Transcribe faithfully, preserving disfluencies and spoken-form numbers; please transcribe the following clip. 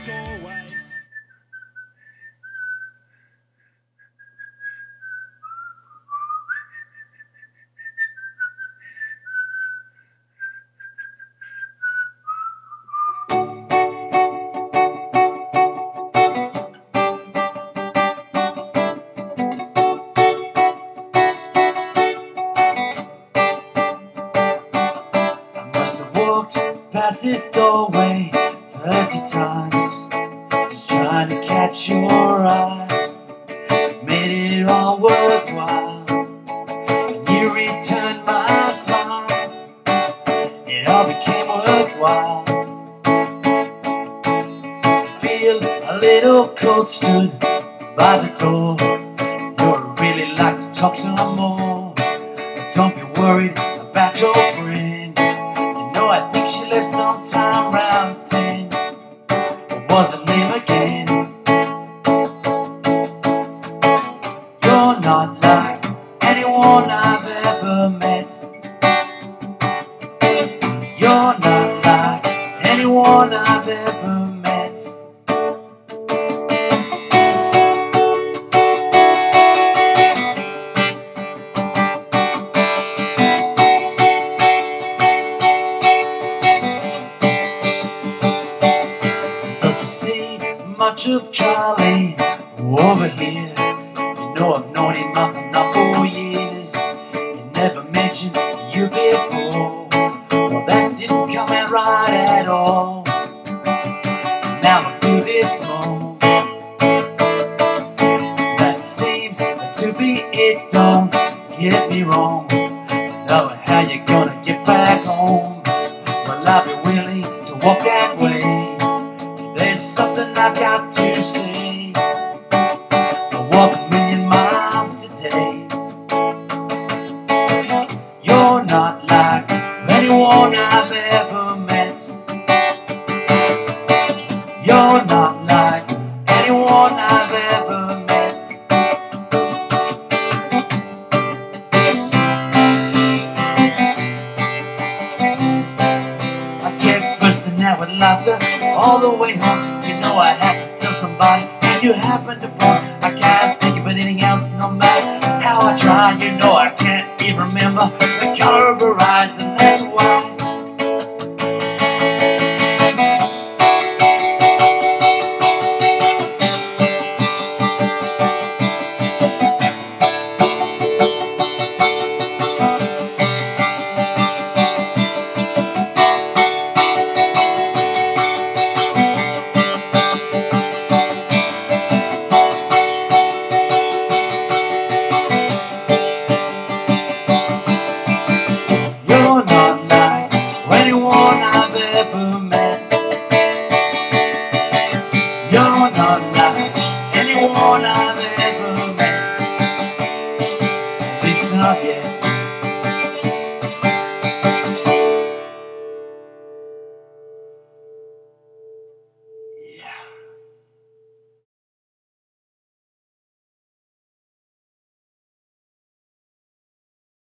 doorway. Past this doorway thirty times, just trying to catch your eye. Made it all worthwhile when you returned my smile. It all became worthwhile. I feel a little cold stood by the door. You'd really like to talk some more, but don't be worried about your friend. I think she left sometime around ten. It wasn't him again. You're not like anyone I've ever met. You're not like anyone I've ever met. Much of Charlie over here. You know I've known him up and up for years. He never mentioned you before. Well, that didn't come out right at all. Now I feel this small. That seems to be it, don't get me wrong. I know how you're gonna get back home. Well, I'll be willing to walk that way. There's something I've got to say. I walk a million miles today. You're not like anyone I've ever met. You're not like anyone I've ever met. I kept bursting out with laughter all the way home. You know I had to tell somebody when you happen to phone. I can't think of anything else, no matter how I try. You know I can't even remember the color of her eyes. And